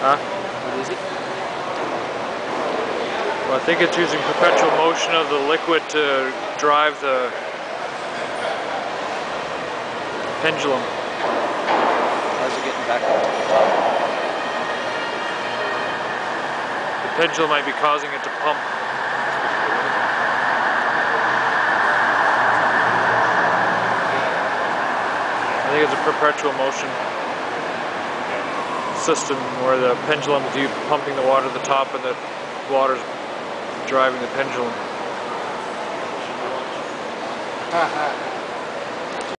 Huh? What is it? Well, I think it's using perpetual motion of the liquid to drive the pendulum. How's it getting back up to the top? The pendulum might be causing it to pump. I think it's a perpetual motion system where the pendulum is pumping the water to the top and the water's driving the pendulum.